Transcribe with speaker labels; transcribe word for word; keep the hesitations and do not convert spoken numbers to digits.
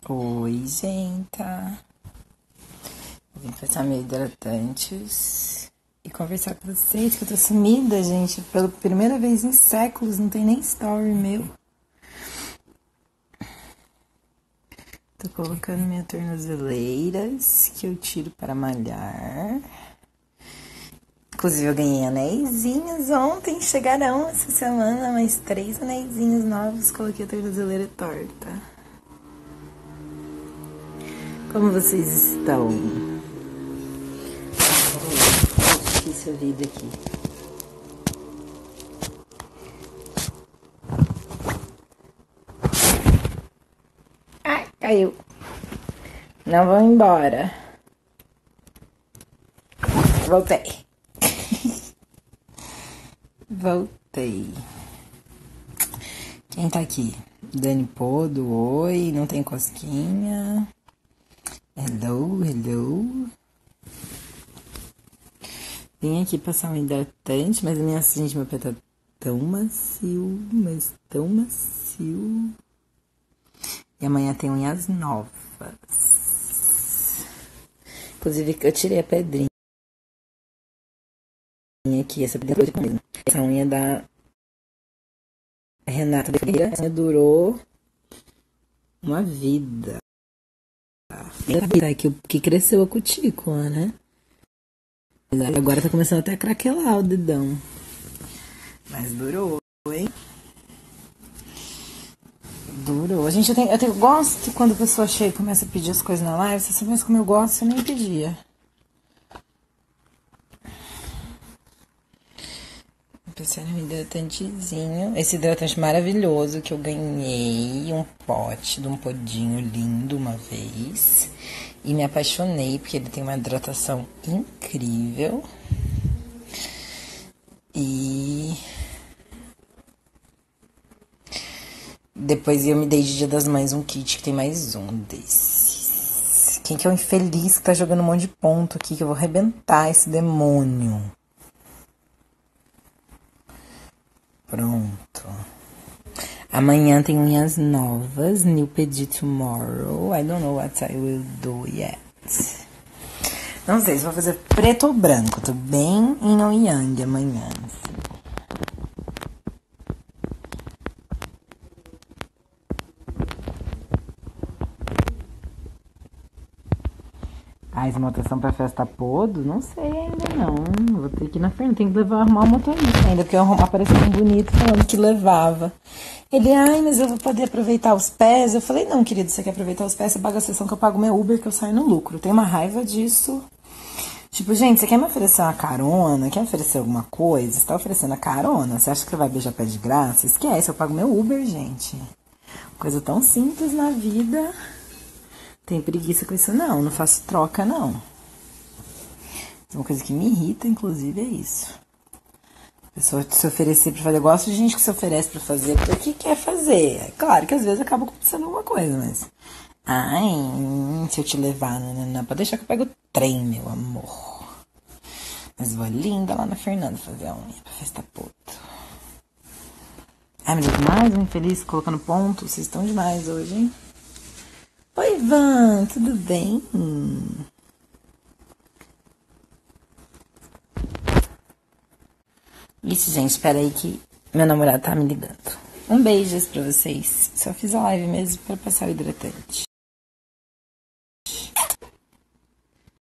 Speaker 1: Oi, gente. Eu vim passar meu hidratantes e conversar com vocês, que eu tô sumida, gente. Pela primeira vez em séculos, não tem nem story meu. Tô colocando minhas tornozeleiras, que eu tiro para malhar. Inclusive, eu ganhei anéisinhos ontem. Chegarão essa semana mais três anéisinhos novos. Coloquei a tornozeleira torta. Como vocês estão? Tá difícil a vida aqui. Ai, caiu. Não vão embora. Voltei. Voltei. Quem tá aqui? Dani Podo, oi. Não tem cosquinha. Hello, hello. Vim aqui passar um hidratante, mas a minha assim de meu pé tá tão macio, mas tão macio. E amanhã tem unhas novas. Inclusive, eu tirei a pedrinha aqui, essa pedrinha mesmo. Essa unha da Renata de Ferreira, essa unha durou uma vida. Que, que cresceu a cutícula, né? Agora tá começando até a craquelar o dedão. Mas durou, hein? Durou. Gente, eu, tenho, eu, tenho, eu gosto que quando a pessoa chega e começa a pedir as coisas na live, se você soubesse como eu gosto, eu nem pedia. Pensei no hidratantezinho. Esse hidratante maravilhoso que eu ganhei. Um pote de um podinho lindo uma vez. E me apaixonei porque ele tem uma hidratação incrível. E depois eu me dei de Dia das Mães um kit que tem mais um desses. Quem que é o infeliz que tá jogando um monte de ponto aqui que eu vou arrebentar esse demônio? Pronto. Amanhã tem unhas novas. New pedi tomorrow. I don't know what I will do yet. Não sei se vou fazer preto ou branco. Tô bem yin ou yang amanhã. Ah, esmaltação pra festa Podo? Não sei ainda não. Vou ter que ir na frente. Tem que levar arrumar o motorista ainda, porque o arrumar pareceu um bonito falando que levava. Ele, ai, mas eu vou poder aproveitar os pés. Eu falei, não, querido, você quer aproveitar os pés? Você paga a sessão que eu pago meu Uber, que eu saio no lucro. Tem uma raiva disso. Tipo, gente, você quer me oferecer uma carona? Quer oferecer alguma coisa? Você tá oferecendo a carona? Você acha que você vai beijar pé de graça? Esquece, eu pago meu Uber, gente. Coisa tão simples na vida. Tem preguiça com isso, não. Não faço troca, não. Uma coisa que me irrita, inclusive, é isso. A pessoa se oferecer pra fazer. Eu gosto de gente que se oferece pra fazer porque quer fazer. É claro que às vezes acaba acontecendo alguma coisa, mas... Ai, se eu te levar, não, não, não. Pode deixar que eu pego o trem, meu amor. Mas vou linda lá na Fernanda fazer a unha pra festa Podo. Ai, meu Deus, mais um infeliz colocando ponto. Vocês estão demais hoje, hein? Oi, Ivan, tudo bem? Isso, gente, espera aí que meu namorado tá me ligando. Um beijo pra vocês. Só fiz a live mesmo pra passar o hidratante.